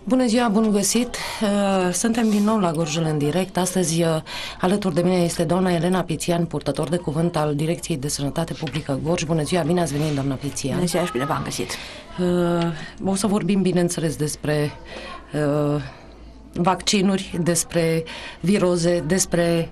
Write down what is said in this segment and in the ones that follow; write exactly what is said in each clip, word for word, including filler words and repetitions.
Bună ziua, bun găsit! Suntem din nou la Gorjul în direct. Astăzi alături de mine este doamna Elena Pițian, purtător de cuvânt al Direcției de Sănătate Publică Gorj. Bună ziua, bine ați venit, doamna Pițian! Bună ziua și bine v-am găsit! O să vorbim, bineînțeles, despre vaccinuri, despre viroze, despre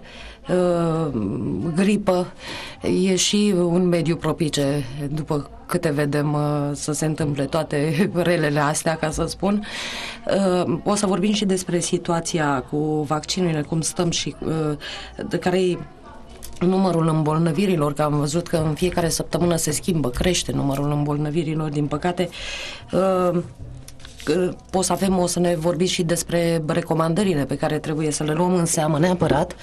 gripă. E și un mediu propice, după câte vedem, să se întâmple toate relele astea, ca să spun. O să vorbim și despre situația cu vaccinurile, cum stăm și de care e numărul îmbolnăvirilor, că am văzut că în fiecare săptămână se schimbă, crește numărul îmbolnăvirilor, din păcate. O să avem, o să ne vorbiți și despre recomandările pe care trebuie să le luăm în seamă neapărat.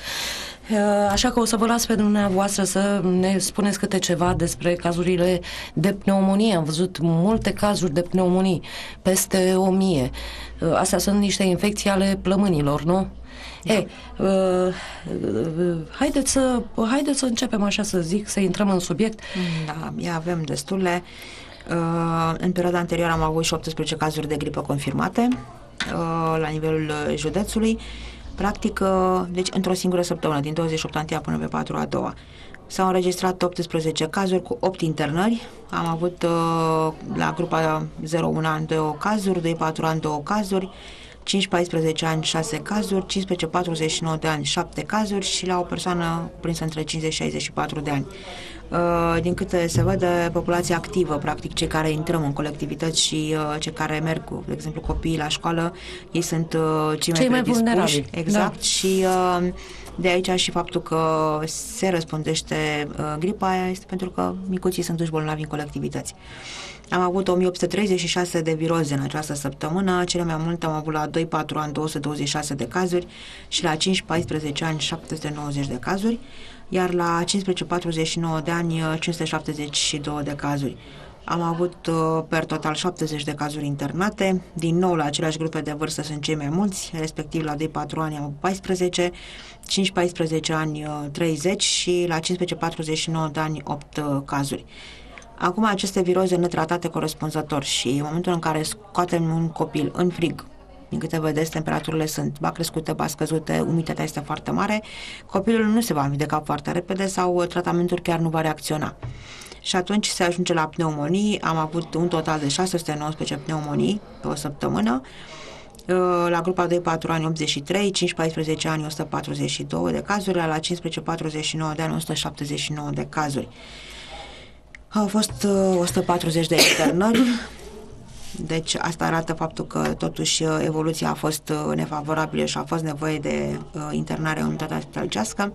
Așa că o să vă las pe dumneavoastră să ne spuneți câte ceva despre cazurile de pneumonie. Am văzut multe cazuri de pneumonii, peste o mie. Astea sunt niște infecții ale plămânilor, nu? Da. E, uh, haideți, să, haideți să începem, așa să zic, să intrăm în subiect. Da, ia avem destule. Uh, în perioada anterioară am avut și optsprezece cazuri de gripă confirmate uh, la nivelul județului. Practic, deci într-o singură săptămână, din douăzeci și opt a întâia până pe patru a doua, s-au înregistrat optsprezece cazuri cu opt internări. Am avut la grupa zero unu ani două cazuri, doi patru ani două cazuri, cinci paisprezece ani șase cazuri, cincisprezece patruzeci și nouă de ani șapte cazuri și la o persoană prinsă între cincizeci și șaizeci și patru de ani. Din câte se vede, populația activă, practic cei care intrăm în colectivități și cei care merg, cu, de exemplu, copiii la școală, ei sunt cei, cei mai, mai vulnerabili. Exact. Da. Și de aici și faptul că se răspândește gripa aia este pentru că micuții sunt duși bolnavi în colectivități. Am avut o mie opt sute treizeci și șase de viroze în această săptămână, cele mai multe am avut la doi patru ani două sute douăzeci și șase de cazuri și la cinci paisprezece ani șapte sute nouăzeci de cazuri, iar la cincisprezece patruzeci și nouă de ani cinci sute șaptezeci și doi de cazuri. Am avut per total șaptezeci de cazuri internate, din nou la aceleași grupe de vârstă sunt cei mai mulți, respectiv la doi patru ani am avut paisprezece, cinci paisprezece ani treizeci și la cincisprezece patruzeci și nouă de ani opt cazuri. Acum, aceste viroze netratate corespunzător și în momentul în care scoatem un copil în frig, din câte vedeți, temperaturile sunt ba crescute, ba scăzute, umiditatea este foarte mare, copilul nu se va învideca foarte repede sau tratamentul chiar nu va reacționa. Și atunci se ajunge la pneumonii. Am avut un total de șase sute nouăsprezece pneumonii pe o săptămână, la grupa doi patru ani optzeci și trei, cinci paisprezece ani o sută patruzeci și doi de cazuri, la cincisprezece patruzeci și nouă de ani o sută șaptezeci și nouă de cazuri. Au fost o sută patruzeci de internări, deci asta arată faptul că totuși evoluția a fost nefavorabilă și a fost nevoie de internare în unitatea spitalicească.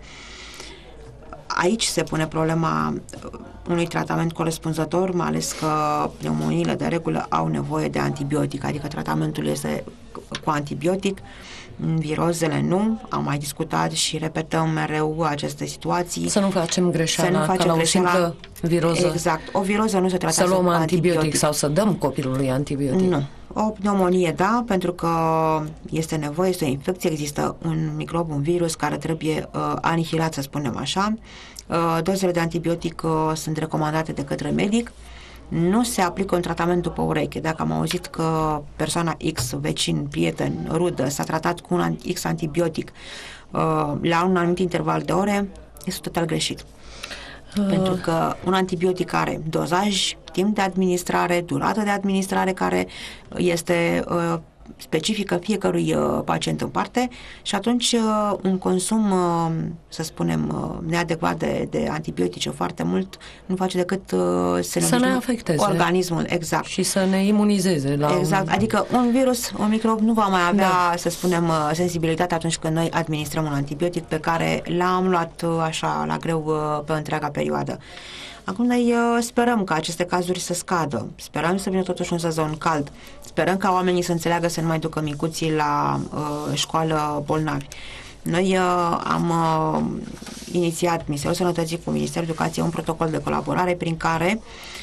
Aici se pune problema unui tratament corespunzător, mai ales că pneumoniile de regulă au nevoie de antibiotic, adică tratamentul este cu antibiotic, virozele nu. Am mai discutat și repetăm mereu aceste situații. Să nu facem greșeala, să nu facem ca la greșeala, o simplă viroză. Exact. O viroză nu se tratează să luăm cu antibiotic, antibiotic sau să dăm copilului antibiotic. Nu. O pneumonie, da, pentru că este nevoie, este o infecție, există un microb, un virus care trebuie uh, anihilat, să spunem așa. Uh, dozele de antibiotic uh, sunt recomandate de către medic. Nu se aplică un tratament după ureche. Dacă am auzit că persoana X, vecin, prieten, rudă, s-a tratat cu un X antibiotic uh, la un anumit interval de ore, este total greșit. Uh. Pentru că un antibiotic are dozaj, timp de administrare, durată de administrare care este uh, specifică fiecărui uh, pacient în parte și atunci uh, un consum, uh, să spunem, uh, neadecvat de, de antibiotice foarte mult nu face decât uh, să, să ne afecteze organismul, exact. Și să ne imunizeze. La exact, un... adică un virus, un microb nu va mai avea, da. să spunem, uh, sensibilitate atunci când noi administrăm un antibiotic pe care l-am luat uh, așa la greu uh, pe întreaga perioadă. Acum noi uh, sperăm ca aceste cazuri să scadă, sperăm să vină totuși un sezon cald, sperăm ca oamenii să înțeleagă să nu mai ducă micuții la uh, școală bolnavi. Noi uh, am uh, inițiat Ministerul Sănătății cu Ministerul Educației un protocol de colaborare prin care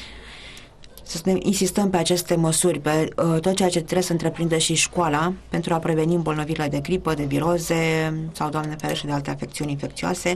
să ne insistăm pe aceste măsuri, pe uh, tot ceea ce trebuie să întreprindă și școala pentru a preveni îmbolnăvirile de gripă, de viroze sau, Doamne ferește, de alte afecțiuni infecțioase.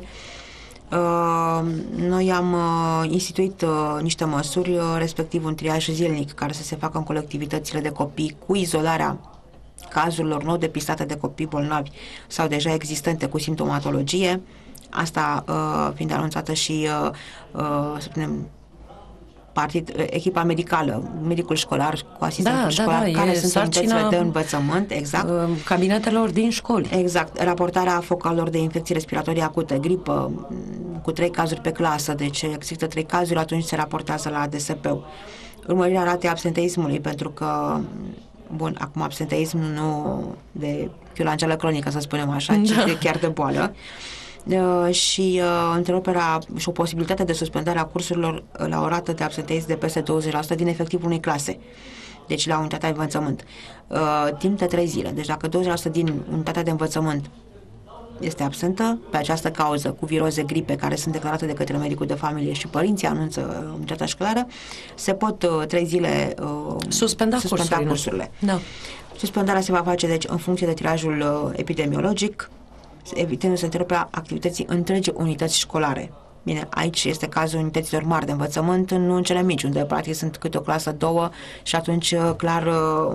Uh, noi am uh, instituit uh, niște măsuri, uh, respectiv un triaj zilnic care să se facă în colectivitățile de copii cu izolarea cazurilor nou depistate de copii bolnavi sau deja existente cu simptomatologie, asta uh, fiind anunțată și uh, uh, să spunem, partid, echipa medicală, medicul școlar cu asistentul da, școlar, da, da, care sunt unitățile de învățământ, exact. Cabinetelor din școli. Exact. Raportarea focalor de infecții respiratorii acute, gripă, cu trei cazuri pe clasă, deci există trei cazuri, atunci se raportează la D S P-ul. Urmărirea ratei absenteismului, pentru că, bun, acum absenteism nu de chiulanceală cronică, să spunem așa, ci da. chiar de boală. Uh, și uh, întreruperea și o posibilitate de suspendare a cursurilor la o rată de absenteism de peste douăzeci la sută din efectivul unei clase, deci la unitatea de învățământ, uh, timp de trei zile. Deci dacă douăzeci la sută din unitatea de învățământ este absentă pe această cauză, cu viroze, gripe, care sunt declarate de către medicul de familie și părinții anunță unitatea școlară, se pot uh, trei zile uh, suspenda, suspenda cursurile. cursurile. Da. Suspendarea se va face, deci, în funcție de tirajul uh, epidemiologic, evitându-se întreruperea activității întregii unități școlare. Bine, aici este cazul unităților mari de învățământ, nu în cele mici, unde practic sunt câte o clasă, două, și atunci clar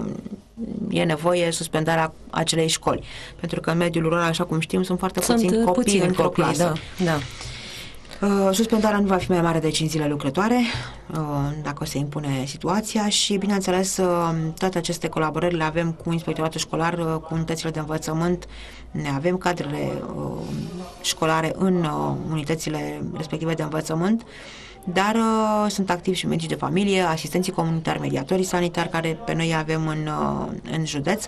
e nevoie suspendarea acelei școli. Pentru că în mediul rural, așa cum știm, sunt foarte sunt puțini copii puțini într-o copii, clasă. Da, da. Uh, suspendarea nu va fi mai mare de cinci zile lucrătoare, uh, dacă se impune situația, și, bineînțeles, uh, toate aceste colaborări le avem cu inspectoratul școlar, uh, cu unitățile de învățământ, ne avem cadrele uh, școlare în uh, unitățile respective de învățământ, dar uh, sunt activi și medici de familie, asistenții comunitari, mediatorii sanitari, care pe noi avem în, uh, în județ,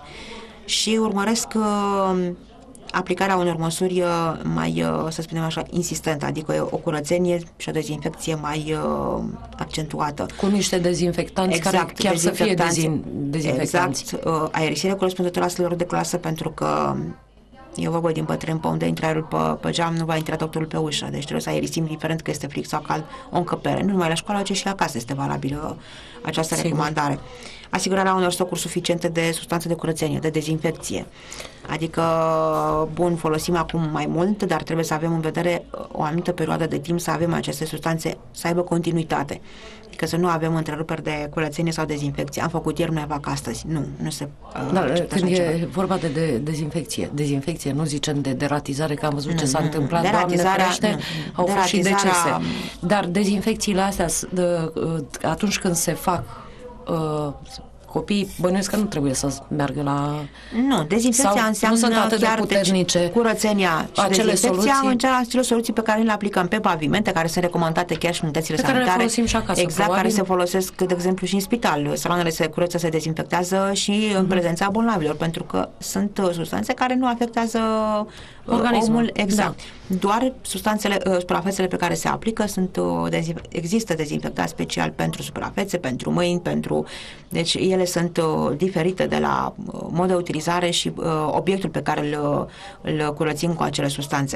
și urmăresc uh, aplicarea unor măsuri mai, să spunem așa, insistente, adică o curățenie și o dezinfecție mai uh, accentuată. Cu niște dezinfectanți, exact, care chiar să fie dezin, dezinfectanți. Exact, uh, aerisire corespunzătoare la sălilor de clasă, pentru că e vorba din bătrân, pe unde intră aerul pe, pe geam, nu va intra doctorul pe ușă, deci trebuie să aerisim, indiferent că este frig sau cald, o încăpere. Nu numai la școală, ci și acasă este valabilă această Sigur. recomandare. Asigurarea unor stocuri suficiente de substanțe de curățenie, de dezinfecție. Adică, bun, folosim acum mai mult, dar trebuie să avem în vedere o anumită perioadă de timp, să avem aceste substanțe, să aibă continuitate. Adică să nu avem întreruperi de curățenie sau dezinfecție. Am făcut ieri, nu fac astăzi. Nu, nu se uh, Dar când e ceva. vorba de, de dezinfecție, dezinfecție, nu zicem de deratizare, că am văzut nu, ce s-a nu, întâmplat, Doamne ferește, nu, au fost și decese. Dar dezinfecțiile astea, de, atunci când se fac, uh, copiii bănuiesc că nu trebuie să meargă la... Nu, dezinfecția înseamnă nu sunt atât chiar de puternice, deci, curățenia și acele dezinfecția soluții, în acele soluții pe care le aplicăm pe pavimente, care sunt recomandate chiar și în unitățile pe sanitare. Care le folosim și acasă, exact, probabil. Care se folosesc, de exemplu, și în spital. Saloanele se curăță, se dezinfectează și uh-huh. în prezența bolnavilor, pentru că sunt substanțe care nu afectează organismul. Omul, exact. Da. Doar substanțele, suprafețele pe care se aplică sunt, există dezinfectat special pentru suprafețe, pentru mâini, pentru... Deci ele sunt diferite de la mod de utilizare și obiectul pe care îl, îl curățim cu acele substanțe.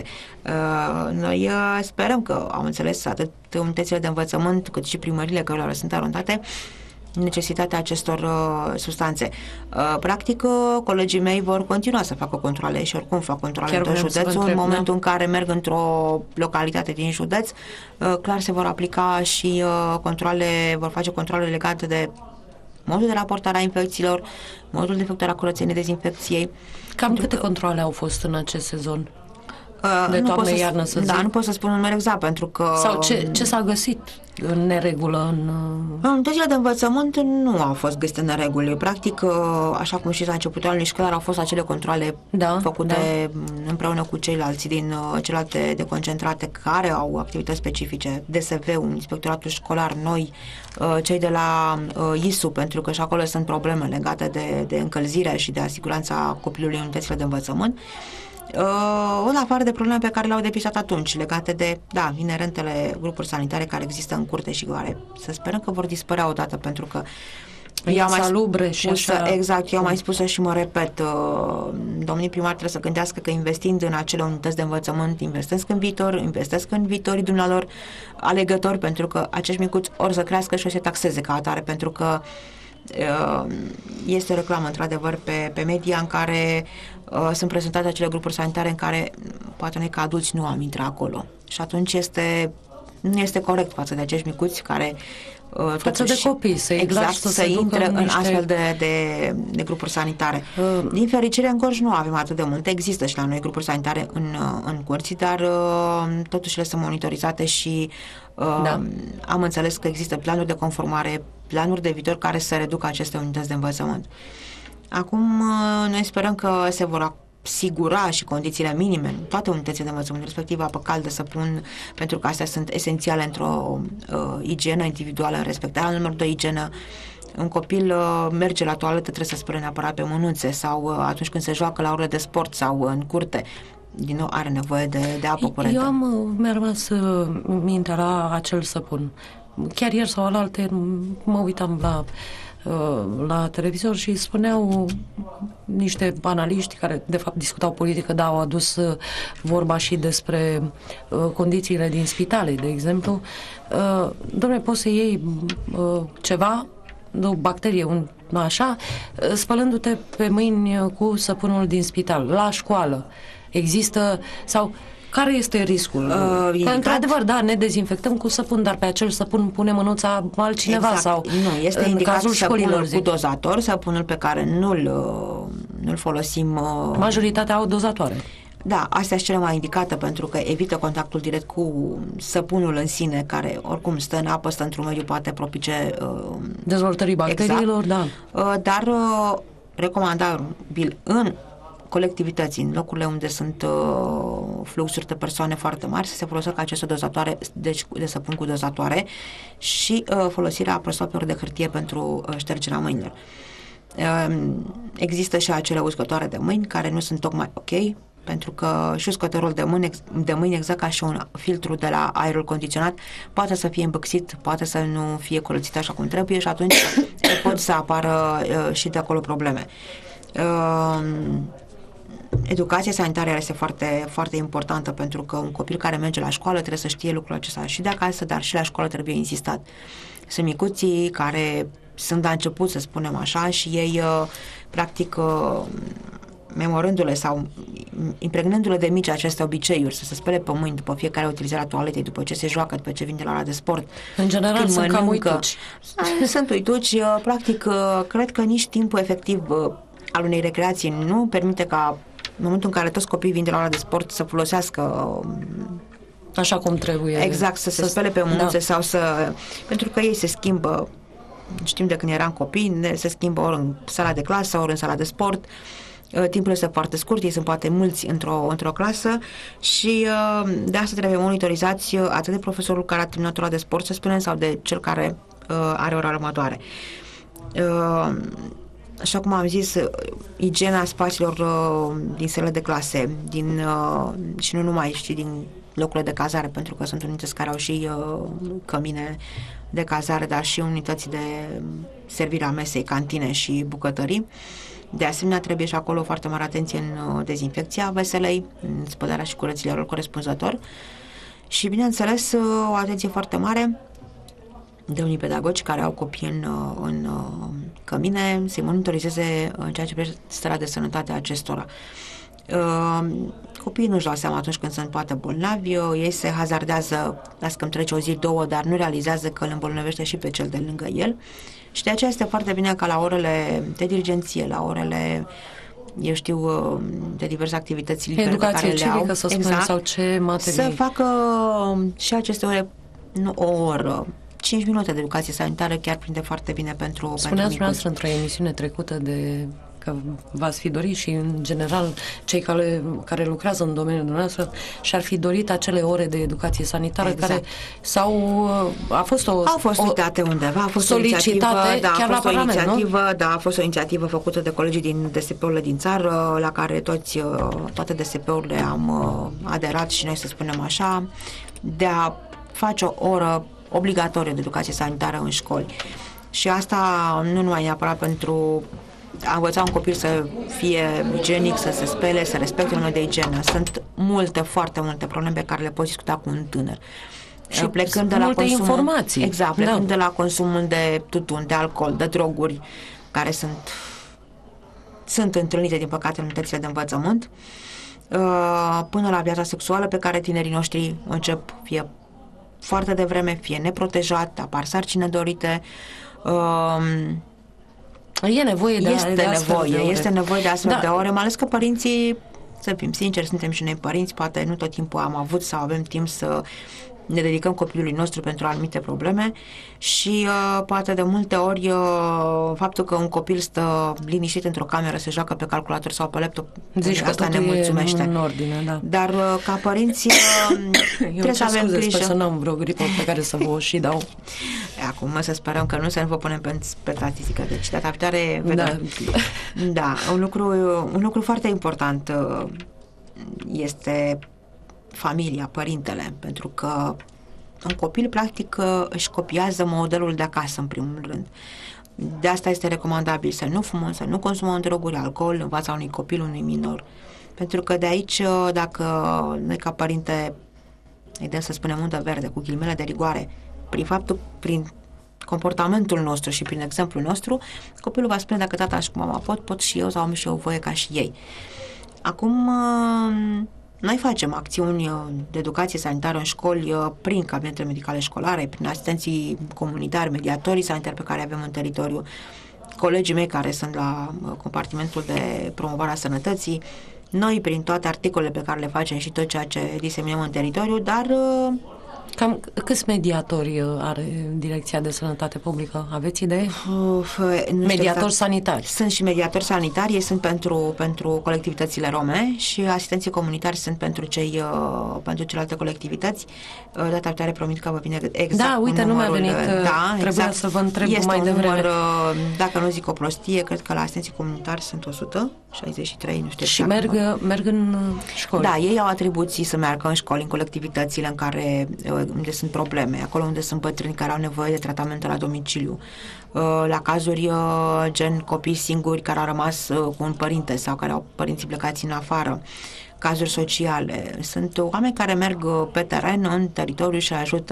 Noi sperăm că au înțeles atât unitățile de învățământ cât și primările cărora sunt arontate necesitatea acestor uh, substanțe. Uh, practic, uh, colegii mei vor continua să facă controale și oricum fac controale Chiar în tot județul. Întreb, în momentul da? în care merg într-o localitate din județ, uh, clar se vor aplica și uh, controale, vor face controale legate de modul de raportare a infecțiilor, modul de efectuare a curățeniei, dezinfecției. Cam câte că... controale au fost în acest sezon? De nu toamnă, iarnă, să zic. Da, nu pot să spun un număr exact, pentru că... Sau ce, ce s-a găsit în neregulă? În unitățile de învățământ nu au fost găsite în nereguli. Practic, așa cum știți, la începutul anului școlar au fost acele controale da, făcute da. împreună cu ceilalți din celelalte deconcentrate care au activități specifice, D S V-ul, Inspectoratul Școlar, noi, cei de la I S U, pentru că și acolo sunt probleme legate de, de încălzire și de asiguranța copilului în unitățile de învățământ. Uh, în afară de probleme pe care le-au depistat atunci, legate de, da, inerentele grupuri sanitare care există în curte și care să sperăm că vor dispărea odată, pentru că eu am mai salubre și spus, așa... Exact, eu am mai spus și mă repet, uh, domnii primari trebuie să gândească că investind în acele unități de învățământ, investesc în viitor, investesc în viitorii dumnealor alegători, pentru că acești micuți ori să crească și o să se taxeze ca atare, pentru că este reclamă într-adevăr pe, pe media în care uh, sunt prezentate acele grupuri sanitare în care poate noi ca adulți nu am intrat acolo și atunci este nu este corect față de acești micuți care față de copii, să exact, să, să intre în niște... astfel de, de, de grupuri sanitare. Uh, Din fericire, în Gorj nu avem atât de multe. Există și la noi grupuri sanitare în, în curți, dar uh, totuși le sunt monitorizate și uh, da. am înțeles că există planuri de conformare, planuri de viitor care să reducă aceste unități de învățământ. Acum, uh, noi sperăm că se vor sigura și condițiile minime în toate unitățile de învățământ, respectiv apă caldă, săpun, pentru că astea sunt esențiale într-o uh, igienă individuală, respectarea numărul de igienă. Un copil uh, merge la toaletă, trebuie să spere neapărat pe mânuțe sau uh, atunci când se joacă la orele de sport sau în curte, din nou are nevoie de, de apă curentă. Eu am, mi-a rămas uh, mintea la acel săpun. Chiar ieri sau alaltă mă uitam la la televizor și spuneau niște analiști care de fapt discutau politică, dar au adus vorba și despre uh, condițiile din spitale, de exemplu. Uh, Dom'le, poți să iei uh, ceva, o bacterie, un, așa, uh, spălându-te pe mâini cu săpunul din spital, la școală. Există, sau care este riscul? Uh, că, într-adevăr, da, ne dezinfectăm cu săpun, dar pe acel săpun punem mânuța altcineva exact. Sau nu, este în indicat cazul școlilor, cu dozator, săpunul pe care nu-l, nu-l folosim. Majoritatea au dozatoare. Da, astea sunt cele mai indicate pentru că evită contactul direct cu săpunul în sine, care oricum stă în apă, stă într-un mediu poate propice uh, dezvoltării bacteriilor, exact. Da. Uh, dar uh, recomandabil în colectivității, în locurile unde sunt uh, fluxuri de persoane foarte mari, să se folosească aceste dozatoare, deci de săpun cu dozatoare și uh, folosirea aprosoapelor de hârtie pentru uh, ștergerea mâinilor. Uh, există și acele uscătoare de mâini care nu sunt tocmai ok, pentru că și uscătorul de mâini, de mâini, exact ca și un filtru de la aerul condiționat, poate să fie îmbăxit, poate să nu fie curățit așa cum trebuie și atunci pot să apară uh, și de acolo probleme. Uh, Educația sanitară este foarte, foarte importantă pentru că un copil care merge la școală trebuie să știe lucrul acesta și de acasă, dar și la școală trebuie insistat. Sunt micuții care sunt la început, să spunem așa, și ei practic memorându-le sau impregnându-le de mici aceste obiceiuri, să se spele pe mâini după fiecare utilizare a toaletei, după ce se joacă, după ce vin de la ora de sport. În general sunt cam uituci. Sunt uituci, practic cred că nici timpul efectiv al unei recreații nu permite ca în momentul în care toți copiii vin de la ora de sport să folosească așa cum trebuie. Exact, să se să spele pe mânuțe, da. Sau să... Pentru că ei se schimbă, știm de când eram copii, se schimbă ori în sala de clasă, ori în sala de sport. Timpul este foarte scurt, ei sunt poate mulți într-o, într-o clasă și de asta trebuie monitorizați atât de profesorul care a terminat ora de sport, să spunem, sau de cel care are ora următoare. Așa cum am zis, igiena spațiilor uh, din sălile de clase, din, uh, și nu numai, și din locurile de cazare, pentru că sunt unități care au și uh, cămine de cazare, dar și unități de servire a mesei, cantine și bucătării. De asemenea, trebuie și acolo foarte mare atenție în uh, dezinfecția veselei, în spălarea și curățirea lor corespunzător și, bineînțeles, uh, o atenție foarte mare de unii pedagogi care au copii în, în cămine, să-i monitorizeze în ceea ce privește starea de sănătate a acestora. Copiii nu-și dau seama atunci când sunt poate bolnavi, ei se hazardează, las că îmi trece o zi, două, dar nu realizează că îl îmbolnăvește și pe cel de lângă el și de aceea este foarte bine ca la orele de dirigenție, la orele eu știu, de diverse activități libere educație pe care le civică, au, să spunem, exact, sau ce materii. să facă și aceste ore, nu o oră, cinci minute de educație sanitară chiar prinde foarte bine pentru Spuneați dumneavoastră într-o emisiune trecută de că v-ați fi dorit și în general cei care, care lucrează în domeniul dumneavoastră și-ar fi dorit acele ore de educație sanitară exact. Care s-au a fost o au fost uitate undeva, a fost solicitate da, chiar a fost la o Parlament, inițiativă, nu? Da, a fost o inițiativă făcută de colegii din D S P-urile din țară, la care toți toate D S P-urile am aderat și noi, să spunem așa, de a face o oră obligatorie de educație sanitară în școli. Și asta nu numai neapărat pentru a învăța un copil să fie igienic, să se spele, să respecte normele de igienă. Sunt multe, foarte multe probleme pe care le poți discuta cu un tânăr. Și plecând de la multe consumul, informații. Exact, plecând da. de la consumul de tutun, de alcool, de droguri, care sunt sunt întâlnite, din păcate, în unitățile de învățământ, până la viața sexuală pe care tinerii noștri încep fie foarte devreme, fie neprotejat, apar sarcini nedorite. Um, E nevoie de, este de astfel nevoie, de ore. este nevoie de astfel Da. de ore, mai ales că părinții, să fim sinceri, suntem și noi părinți, poate nu tot timpul am avut sau avem timp să ne dedicăm copilului nostru pentru anumite probleme și uh, poate de multe ori uh, faptul că un copil stă liniștit într-o cameră, se joacă pe calculator sau pe laptop, Zici că asta ne totul e mulțumește. în ordine, da. Dar uh, ca părinți uh, trebuie să avem scuze, grijă. Sper să n-am vreo gripă pe care să vă și dau. Acum să sperăm că nu, să nu vă punem pe, pe statistică. Deci data viitoare vedem. Da. Da, un lucru, un lucru foarte important uh, este familia, părintele, pentru că un copil practic își copiază modelul de acasă în primul rând. De asta este recomandabil să nu fumăm, să nu consumăm droguri, alcool în fața unui copil, unui minor. Pentru că de aici, dacă noi ca părinte îi dăm, să spunem, undă verde cu ghilimele de rigoare, prin faptul, prin comportamentul nostru și prin exemplul nostru, copilul va spune: dacă tata și mama pot, pot și eu, sau am și eu voie ca și ei. Acum noi facem acțiuni de educație sanitară în școli prin cabinetele medicale școlare, prin asistenții comunitari, mediatorii sanitari pe care avem în teritoriu, colegii mei care sunt la compartimentul de promovare a sănătății, noi prin toate articolele pe care le facem și tot ceea ce diseminăm în teritoriu, dar... Cam câți mediatori are Direcția de Sănătate Publică? Aveți idee? Uf, mediatori exact. sanitari. Sunt și mediatori sanitari, ei sunt pentru, pentru colectivitățile rome și asistenții comunitari sunt pentru cei uh, pentru celelalte colectivități. Uh, data viitoare promit că vă vine exact. Da, uite, nu mi-a venit, de, da, trebuia exact. să vă întreb este mai un devreme. număr, uh, dacă nu zic o prostie, cred că la asistenții comunitari sunt o sută șaizeci și trei, nu știu Și exact. merg, merg în școli. Da, ei au atribuții să meargă în școli, în colectivitățile în care, unde sunt probleme, acolo unde sunt bătrâni care au nevoie de tratamente la domiciliu, la cazuri gen copii singuri care au rămas cu un părinte sau care au părinții plecați în afară, cazuri sociale. Sunt oameni care merg pe teren, în teritoriu și ajută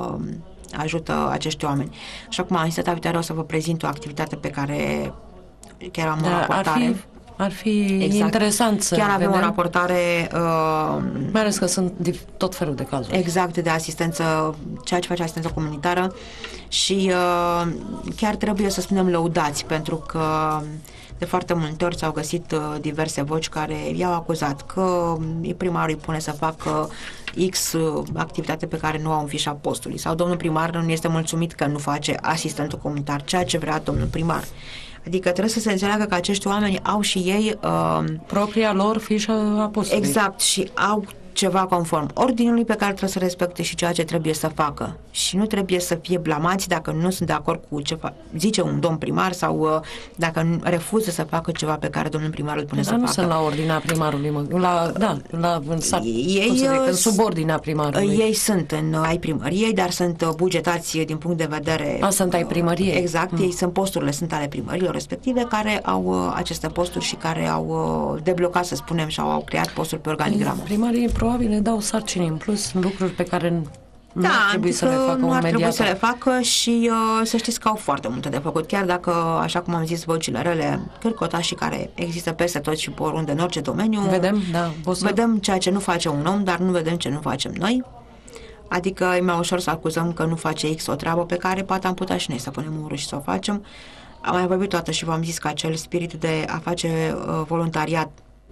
ajută acești oameni. Așa cum am zis, data viitoare o să vă prezint o activitate pe care chiar am da, o raportare. Ar fi, ar fi exact. interesant să Chiar avem vedem. o raportare uh, mai ales că sunt tot felul de cazuri. Exact, de asistență, ceea ce face asistență comunitară și uh, chiar trebuie să spunem lăudați, pentru că de foarte multe ori s-au găsit uh, diverse voci care i-au acuzat că primarul îi pune să facă X uh, activitate pe care nu au în fișa postului, sau domnul primar nu este mulțumit că nu face asistentul comunitar, ceea ce vrea domnul primar. Adică trebuie să se înțeleagă că acești oameni au și ei uh, propria lor fișă a postului. Exact, și au ceva conform ordinului pe care trebuie să respecte și ceea ce trebuie să facă. Și nu trebuie să fie blamați dacă nu sunt de acord cu ce fa- zice un domn primar sau uh, dacă refuză să facă ceva pe care domnul primar îl pune Dar să nu facă. sunt la ordinea primarului, mă. La, da, la, în, sat, ei, zic, în subordinea primarului. Ei sunt în ai primăriei, dar sunt bugetați din punct de vedere... A, sunt ai primăriei. Exact, mm. ei sunt posturile, sunt ale primărilor respective, care au uh, aceste posturi și care au uh, deblocat, să spunem, și au, au creat posturi pe organigramă. Primarii probabil le dau sarcini în plus, lucruri pe care nu da, ar trebui să le facă nu un ar mediator. trebui să le facă și uh, să știți că au foarte multe de făcut, chiar dacă, așa cum am zis, vocile rele, cârcotașii care există peste tot și pe oriunde, în orice domeniu. Vedem, da. Să... Vedem ceea ce nu face un om, dar nu vedem ce nu facem noi. Adică e mai ușor să acuzăm că nu face X o treabă pe care poate am putea și noi să punem ură și să o facem. Am mai vorbit toată și v-am zis că acel spirit de a face uh, voluntariat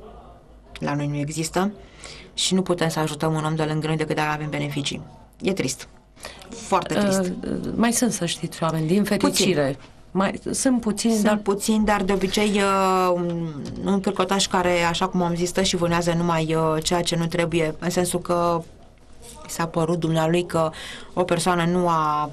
la noi nu există și nu putem să ajutăm un om de lângă noi decât dacă avem beneficii. E trist. Foarte trist. Uh, mai sunt, să știți, oameni, din fericire. Puțin. Mai, sunt puțini, sunt dar... puțini, dar de obicei uh, un, un cârcotaș care, așa cum am zis, stă și vânează numai uh, ceea ce nu trebuie, în sensul că s-a părut dumnealui că o persoană nu a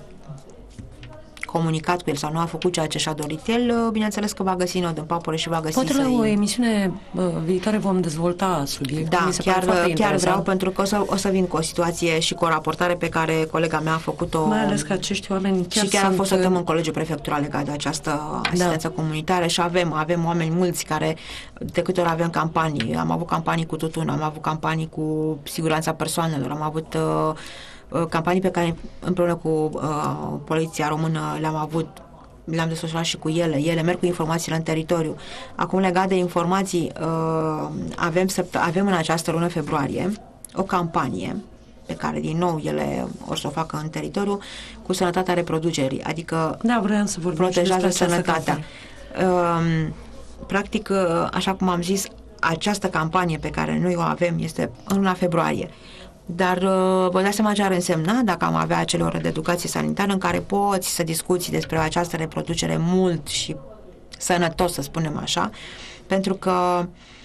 comunicat cu el sau nu a făcut ceea ce și-a dorit el, bineînțeles că va găsi nod în papură și va găsi. Poate să-i... la o emisiune uh, viitoare vom dezvolta subiectul. Da, Mi se chiar, pare chiar vreau, pentru că o să, o să vin cu o situație și cu o raportare pe care colega mea a făcut-o. Mai ales că acești oameni chiar și chiar sunt... a fost să dăm în Colegiul Prefectural legat de această asistență da. comunitară și avem, avem oameni mulți care, de câte ori avem campanii, am avut campanii cu tutun, am avut campanii cu siguranța persoanelor, am avut uh, campanii pe care împreună cu uh, Poliția Română le-am avut, le-am desfășurat și cu ele. Ele merg cu informațiile în teritoriu. Acum, legat de informații, uh, avem, avem în această lună februarie o campanie pe care din nou ele o să o facă în teritoriu, cu sănătatea reproducerii, adică da, vreau să vorbim protejează sănătatea. Uh, practic, uh, așa cum am zis, această campanie pe care noi o avem este în luna februarie. Dar uh, vă dați seama ce ar însemna dacă am avea acele ore de educație sanitară în care poți să discuți despre această reproducere mult și sănătos, să spunem așa, pentru că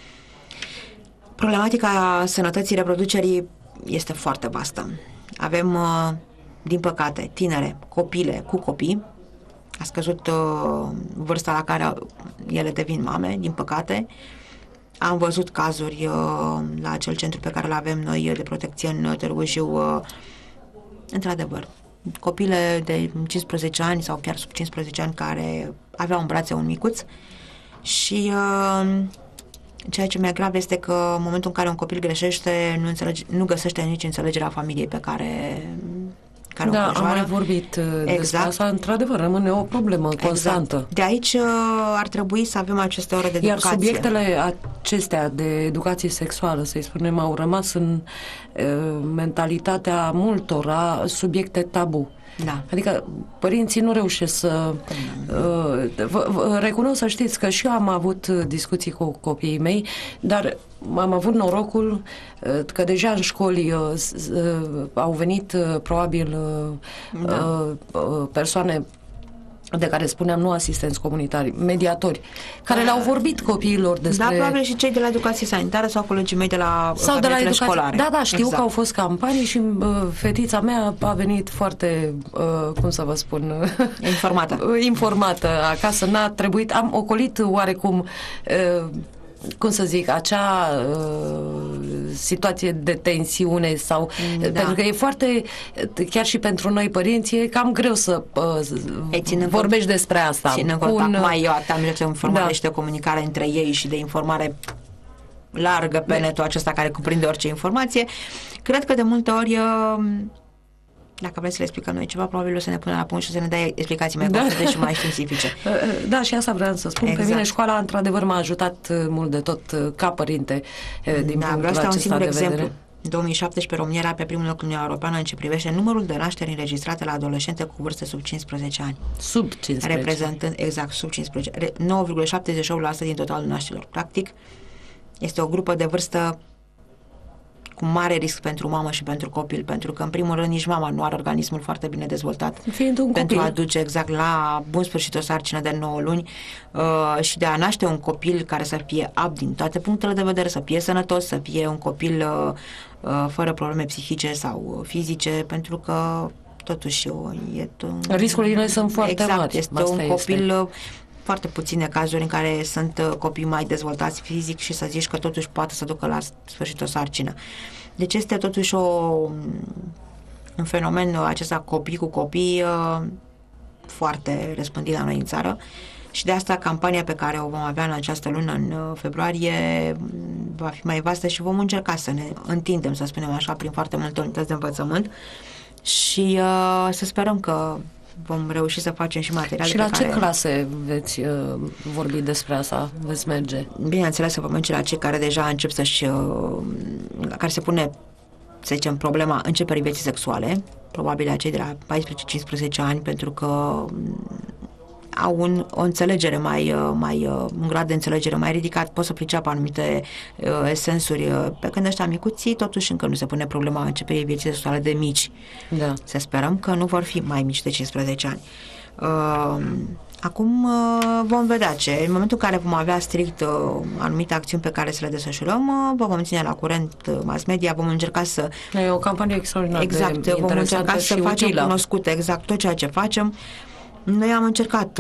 problematica sănătății reproducerii este foarte vastă. Avem, uh, din păcate, tinere, copile cu copii, a scăzut uh, vârsta la care ele devin mame, din păcate. Am văzut cazuri uh, la acel centru pe care îl avem noi de protecție în Târgu Jiu, uh, într-adevăr, copile de cincisprezece ani sau chiar sub cincisprezece ani care aveau în brațe un micuț și uh, ceea ce mi-e grav este că în momentul în care un copil greșește, nu, înțelege, nu găsește nici înțelegerea familiei pe care... care da, am mai vorbit exact. despre asta, într-adevăr, rămâne o problemă constantă. Exact. De aici uh, ar trebui să avem aceste ore de educație. Iar subiectele acestea de educație sexuală, să-i spunem, au rămas în uh, mentalitatea multora subiecte tabu. Da. Adică părinții nu reușesc să... Uh, vă, vă, recunosc, să știți că și eu am avut discuții cu copiii mei, dar am avut norocul uh, că deja în școli uh, uh, au venit uh, probabil uh, da. uh, persoane de care spuneam, nu asistenți comunitari, mediatori, care le-au vorbit copiilor despre... Da, probabil și cei de la educație sanitară sau colegii mei de la sau de la educație școlare. Da, da, știu exact. că au fost campanii și uh, fetița mea a venit foarte, uh, cum să vă spun... informată. informată acasă, n-a trebuit... Am ocolit oarecum... Uh, cum să zic, acea uh, situație de tensiune sau da. Pentru că e foarte, chiar și pentru noi părinți, e cam greu să uh, vorbești cont, despre asta. Ținând cont, acum eu am de informare da. și de comunicare între ei și de informare largă pe netul acesta care cuprinde orice informație. Cred că de multe ori uh, dacă vreți să le explicăm noi ceva, probabil o să ne punem la punct și să ne dea explicații mai concrete da. și mai științifice. Da, și asta vreau să spun. Exact. Pe mine școala, într-adevăr, m-a ajutat mult de tot ca părinte din da, punctul acesta un singur de exemplu. vedere. În două mii șaptesprezece, România era pe primul loc în Uniunea Europeană în ce privește numărul de nașteri înregistrate la adolescente cu vârste sub cincisprezece ani. Sub cincisprezece. Reprezentând, exact, sub cincisprezece. nouă virgulă șaptezeci și opt la sută din totalul nașterilor. Practic, este o grupă de vârstă cu mare risc pentru mamă și pentru copil, pentru că, în primul rând, nici mama nu are organismul foarte bine dezvoltat fiind un pentru copil. a duce exact la bun sfârșit o sarcină de nouă luni uh, și de a naște un copil care să fie apt din toate punctele de vedere, să fie sănătos, să fie un copil uh, uh, fără probleme psihice sau fizice, pentru că totuși e un... riscurile sunt foarte exact, mari. Este Asta un este. copil... foarte puține cazuri în care sunt copii mai dezvoltați fizic și să zici că totuși poate să ducă la sfârșit o sarcină. Deci este totuși o, un fenomen acesta copii cu copii foarte răspândit la noi în țară și de asta campania pe care o vom avea în această lună, în februarie, va fi mai vastă și vom încerca să ne întindem, să spunem așa, prin foarte multe unități de învățământ și uh, să sperăm că vom reuși să facem și materiale. Și la pe ce care... clase veți uh, vorbi despre asta? Veți merge? Bineînțeles, să vom merge la cei care deja încep să-și... Uh, care se pune, să zicem, problema începerii vieții sexuale, probabil la cei de la paisprezece cincisprezece ani, pentru că au un, o înțelegere mai, mai, un grad de înțelegere mai ridicat, pot să priceapă anumite uh, sensuri. Pe când ăștia micuții, totuși încă nu se pune problema începerii vieții sexuale de mici. Da. Să sperăm că nu vor fi mai mici de cincisprezece ani. Uh, acum uh, vom vedea ce. În momentul în care vom avea strict uh, anumite acțiuni pe care să le desfășurăm, uh, vă vom ține la curent uh, mass media, vom încerca să... E o campanie extraordinar exact, de vom încerca să facem utilă. cunoscute exact tot ceea ce facem. Noi am încercat,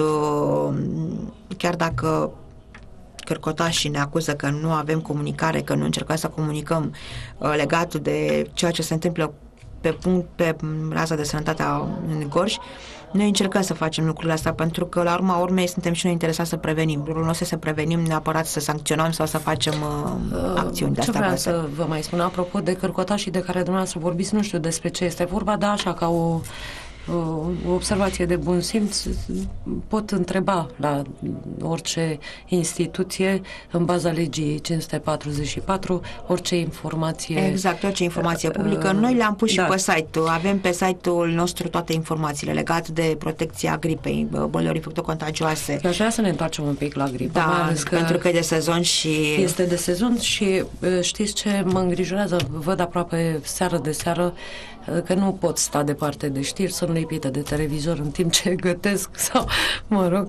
chiar dacă cărcotașii ne acuză că nu avem comunicare, că nu încercăm să comunicăm legat de ceea ce se întâmplă pe punct, pe raza de sănătate în Gorj, noi încercăm să facem lucrurile astea pentru că la urma urmei suntem și noi interesați să prevenim. Rolul nostru să prevenim, neapărat să sancționăm sau să facem uh, acțiuni de ce astea. vreau să vă mai spun, apropo de cărcotașii de care dumneavoastră vorbiți, nu știu despre ce este vorba, dar așa ca o o observație de bun simț, pot întreba la orice instituție, în baza legii cinci sute patruzeci și patru, orice informație. Exact, orice informație publică. Noi le-am pus și da. pe site-ul. Avem pe site-ul nostru toate informațiile legate de protecția gripei, bolilor infectocontagioase. Aș vrea să ne întoarcem un pic la gripă. Da, că pentru că e de sezon și... Este de sezon și știți ce mă îngrijorează? Văd aproape seară de seară că nu pot sta departe de știri, sunt lipită de televizor în timp ce gătesc sau, mă rog,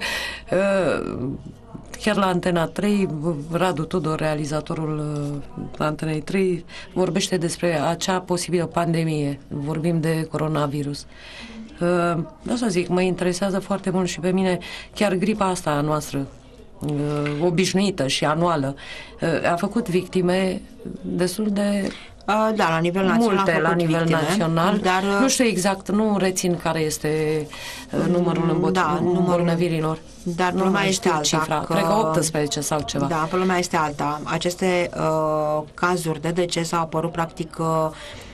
chiar la Antena trei, Radu Tudor, realizatorul Antenei trei, vorbește despre acea posibilă pandemie. Vorbim de coronavirus. Da, să zic, mă interesează foarte mult și pe mine chiar gripa asta a noastră, obișnuită și anuală, a făcut victime destul de... Da, la nivel național. Multe la nivel victime, național. Dar, nu știu exact, nu rețin care este numărul da, îmbolnăvirilor. Dar problema este alta. Cifra. Că, Cred că optsprezece sau ceva. Da, problema este alta. Aceste uh, cazuri de deces au apărut practic uh,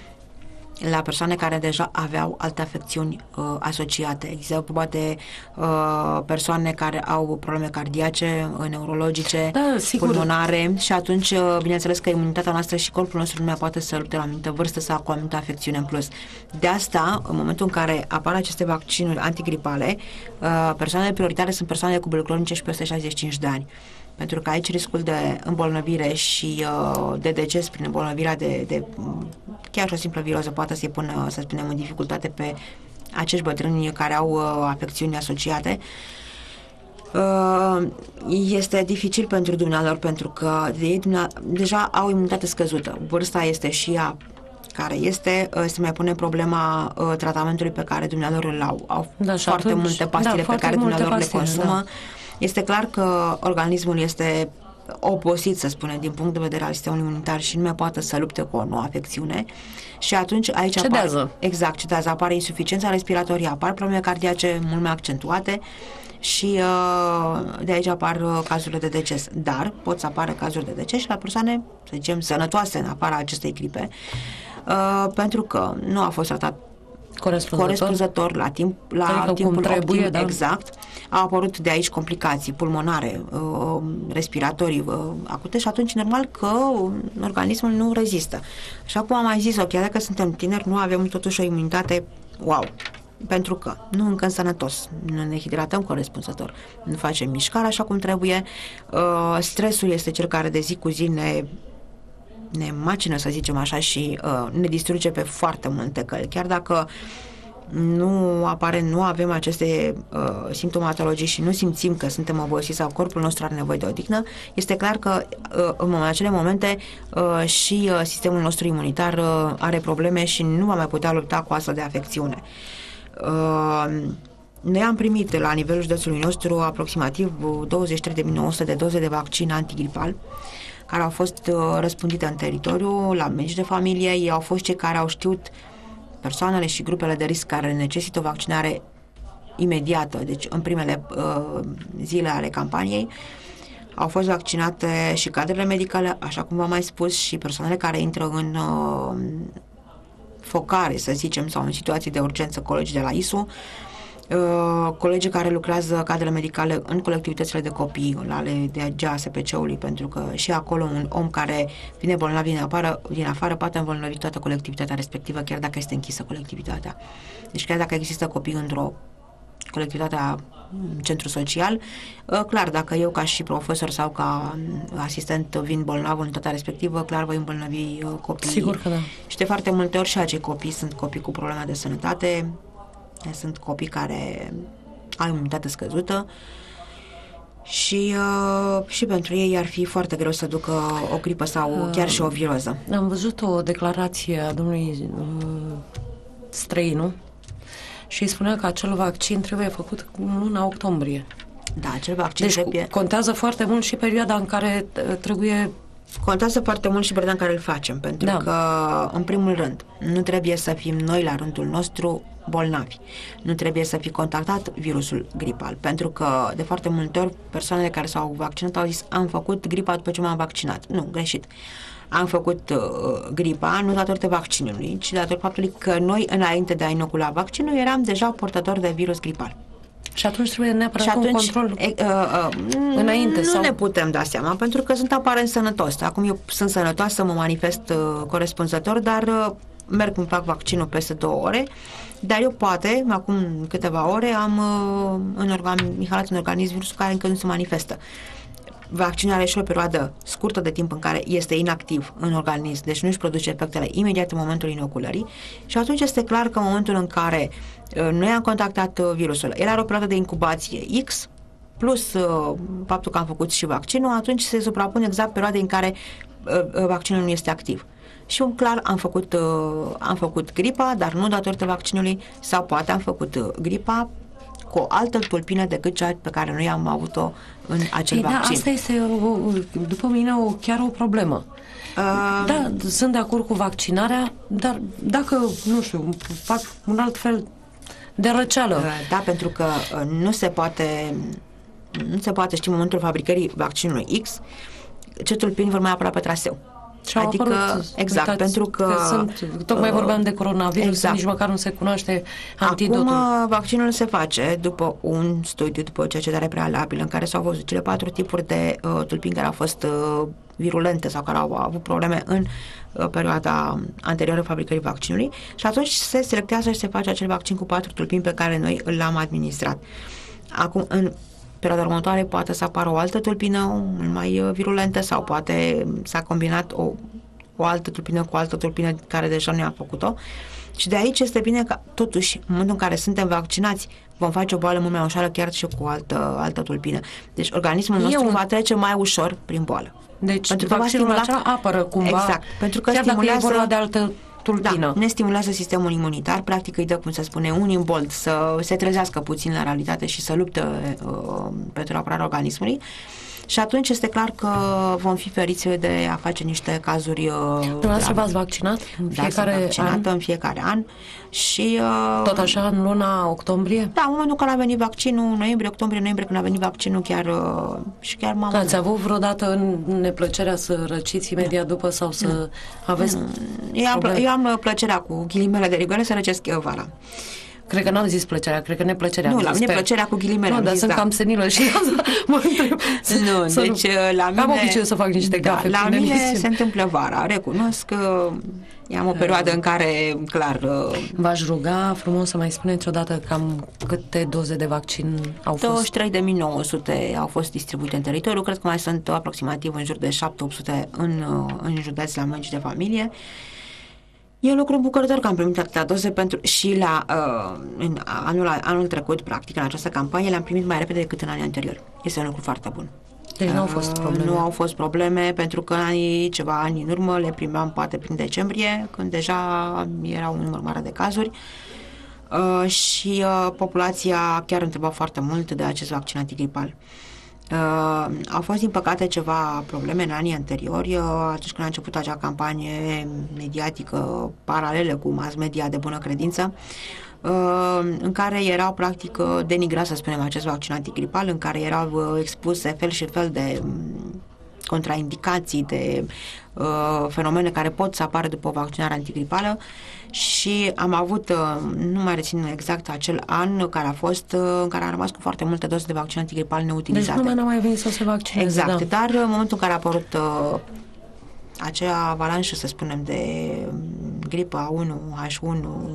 la persoane care deja aveau alte afecțiuni uh, asociate. Există poate uh, persoane care au probleme cardiace, neurologice, da, pulmonare și atunci, uh, bineînțeles că imunitatea noastră și corpul nostru nu mai poate să lupte la o anumită vârstă sau cu o anumită afecțiune în plus. De asta, în momentul în care apar aceste vaccinuri antigripale, uh, persoanele prioritare sunt persoanele cu boli cronice și peste șaizeci și cinci de ani. Pentru că aici riscul de îmbolnăvire și uh, de deces prin îmbolnăvirea de, de chiar și o simplă viroză poate să-i pună, să spunem, în dificultate pe acești bătrâni care au uh, afecțiuni asociate. Uh, este dificil pentru dumnealor pentru că de ei deja au imunitate scăzută. Vârsta este și ea care este, se mai pune problema uh, tratamentului pe care dumnealor îl au. Au da, foarte atunci, multe pastile da, pe care dumnealor le consumă. Da. Este clar că organismul este obosit, să spunem, din punct de vedere al sistemului imunitar și nu mai poate să lupte cu o nouă afecțiune și atunci aici cedează. Apare, exact, cedează, apare insuficiența respiratorie, apar probleme cardiace mult mai accentuate și uh, de aici apar uh, cazurile de deces. Dar pot să apară cazuri de deces și la persoane, să zicem, sănătoase în afara acestei gripe, uh, pentru că nu a fost tratat corespunzător, corespunzător la timp, la adică timpul trebuie, optim, da? exact. Au apărut de aici complicații pulmonare, uh, respiratorii uh, acute și atunci normal că organismul nu rezistă. Așa cum am mai zis-o, chiar dacă suntem tineri, nu avem totuși o imunitate wow. Pentru că nu încă sănătos, nu ne hidratăm corespunzător, nu facem mișcare așa cum trebuie, uh, stresul este cel care de zi cu zi ne ne macină, să zicem așa, și uh, ne distruge pe foarte multe căli. Chiar dacă nu apare, nu avem aceste uh, simptomatologii și nu simțim că suntem obosiți sau corpul nostru are nevoie de odihnă, este clar că uh, în acele momente uh, și uh, sistemul nostru imunitar uh, are probleme și nu va mai putea lupta cu astfel de afecțiune. Uh, Noi am primit la nivelul județului nostru aproximativ douăzeci și trei de mii nouă sute de doze de vaccin antigripal care au fost uh, răspândite în teritoriu, la medici de familie. Ei au fost cei care au știut persoanele și grupele de risc care necesită o vaccinare imediată, deci în primele uh, zile ale campaniei. Au fost vaccinate și cadrele medicale, așa cum v-am mai spus, și persoanele care intră în uh, focare, să zicem, sau în situații de urgență, colegii de la I S U, Uh, colegii care lucrează cadrele medicale în colectivitățile de copii, ale de A S P C-ului, pentru că și acolo un om care vine bolnav din afară, din afară poate înbolnăvi toată colectivitatea respectivă, chiar dacă este închisă colectivitatea. Deci chiar dacă există copii într-o colectivitatea, centru social, uh, clar, dacă eu ca și profesor sau ca asistent vin bolnav în unitatea respectivă, clar voi îmbolnăvi uh, copiii. Sigur că da. Și de foarte multe ori și acei copii sunt copii cu probleme de sănătate, sunt copii care au imunitate scăzută și, uh, și pentru ei ar fi foarte greu să ducă o gripă sau uh, chiar și o viroză. Am văzut o declarație a domnului uh, Străinu și spunea că acel vaccin trebuie făcut în luna octombrie. Da, acel vaccin deci trebuie... contează foarte mult și perioada în care trebuie... Contează foarte mult și perioada în care îl facem, pentru da. că, în primul rând, nu trebuie să fim noi la rândul nostru bolnavi. Nu trebuie să fi contactat virusul gripal, pentru că, de foarte multe ori, persoanele care s-au vaccinat au zis, am făcut gripa după ce m-am vaccinat. Nu, greșit. am făcut uh, gripa, nu datorită vaccinului, ci datorită faptului că noi, înainte de a inocula vaccinul, eram deja portatori de virus gripal. Și atunci trebuie neapărat și atunci, un control e, uh, uh, înainte. Nu sau... ne putem da seama, pentru că sunt aparent sănătos. Acum eu sunt sănătoasă, mă manifest uh, corespunzător, dar uh, merg îmi fac vaccinul peste două ore, dar eu poate, acum câteva ore, am uh, în organ, inhalat în organism virusul care încă nu se manifestă. Vaccinul are și o perioadă scurtă de timp în care este inactiv în organism, deci nu își produce efectele imediat în momentul inoculării și atunci este clar că în momentul în care uh, noi am contactat uh, virusul, el are o perioadă de incubație X, plus uh, faptul că am făcut și vaccinul, atunci se suprapune exact perioada în care uh, vaccinul nu este activ. Și un clar am făcut, uh, am făcut gripa, dar nu datorită vaccinului, sau poate am făcut uh, gripa cu o altă tulpină decât cea pe care noi am avut-o în acel Ei, vaccin. Da, asta este, o, după mine, o, chiar o problemă. Uh, da, sunt de acord cu vaccinarea, dar dacă, nu știu, fac un alt fel de răceală. Uh, da, pentru că uh, nu se poate nu se poate ști în momentul fabricării vaccinului X ce tulpini vor mai apăra pe traseu. Și-au adică, apărut, exact, uitați, pentru că, că sunt, tocmai vorbeam de coronavirus, exact. Nici măcar nu se cunoaște antidotul. Acum vaccinul se face după un studiu, după o cercetare prealabilă, în care s-au văzut cele patru tipuri de uh, tulpini care au fost uh, virulente sau care au avut probleme în uh, perioada anterioară fabricării vaccinului și atunci se selectează și se face acel vaccin cu patru tulpini pe care noi l-am administrat. Acum, în perioada următoare poate să apară o altă tulpină mult mai virulentă sau poate s-a combinat o, o altă tulpină cu o altă tulpină care deja nu a făcut-o. Și de aici este bine că, totuși, în momentul în care suntem vaccinați, vom face o boală mult mai ușoară chiar și cu o altă, altă tulpină. Deci organismul nostru Eu... va trece mai ușor prin boală. Deci pentru că vaccinul acela apără cumva, exact, pentru că chiar stimulează, dacă e vorba de altă tulpină. Da, ne stimulează sistemul imunitar, practic îi dă, cum se spune, un imbold să se trezească puțin la realitate și să lupte uh, pentru apărarea organismului. Și atunci este clar că vom fi feriți de a face niște cazuri. Dumneavoastră v-ați vaccinat în da, fiecare sunt vaccinată an? în fiecare an. Și, uh, tot așa în luna octombrie? Da, în momentul când a venit vaccinul, noiembrie, octombrie, noiembrie, când a venit vaccinul, chiar uh, și chiar m-am... Ați avut vreodată în neplăcerea să răciți imediat da. după sau să mm. aveți mm. eu, am, eu am plăcerea cu ghilimele de rigoare să răcesc eu vara. Cred că n-am zis plăcerea, cred că neplăcerea. Nu, la mine plăcerea cu ghilimele. Nu, dar zis, sunt da. cam senilă și mă întreb. Nu, să deci nu. la mine... Am obiceiul să fac niște da, gafe. La mine emisiune. se întâmplă vara, recunosc că am o perioadă în care, clar... V-aș ruga frumos să mai spuneți odată cam câte doze de vaccin au fost? douăzeci și trei de mii nouă sute au fost distribuite în teritoriu, cred că mai sunt aproximativ în jur de șapte opt sute în, în județ la medici de familie. E un lucru bucurător că am primit atâtea doze pentru, și la uh, în anul, anul trecut, practic, în această campanie, le-am primit mai repede decât în anii anteriori. Este un lucru foarte bun. Deci nu au fost probleme. Nu au fost probleme, pentru că în anii, ceva ani în urmă le primeam poate prin decembrie, când deja era un număr mare de cazuri. Uh, și uh, populația chiar întreba foarte mult de acest vaccin antigripal. Uh, au fost, din păcate, ceva probleme în anii anteriori, uh, atunci când a început acea campanie mediatică paralelă cu mass media de bună credință, uh, în care erau, practic, denigrat, să spunem, acest vaccin antigripal, în care erau uh, expuse fel și fel de um, contraindicații, de uh, fenomene care pot să apară după o vaccinare antigripală. Și am avut, nu mai rețin exact acel an care a fost, în care am rămas cu foarte multe doze de vaccin antigripal neutilizate. Deci numai n-a mai venit să se vaccineze. Exact, da. dar în momentul în care a apărut uh, acea avalanșă, să spunem, de gripa A unu, H unu,